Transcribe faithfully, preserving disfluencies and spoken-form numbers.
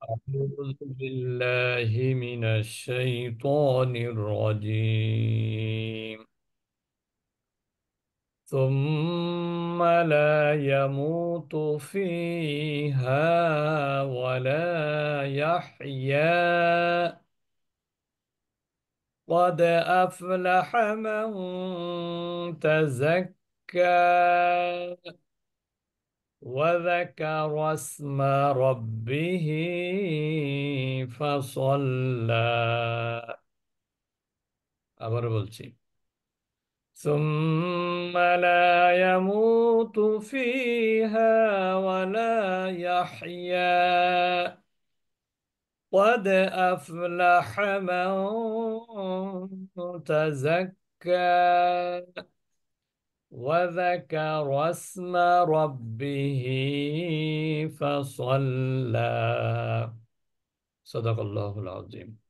أعوذ بالله من الشيطان الرجيم. ثم لا يموت فيها ولا يحيا. قد أفلح من تزكى وذكر اسم ربه فصلى. আবার বলছি, ثم لا يموت فيها ولا يحيا. قد أفلح من تزكى وذكر اسم ربه فصلى. صدق الله العظيم.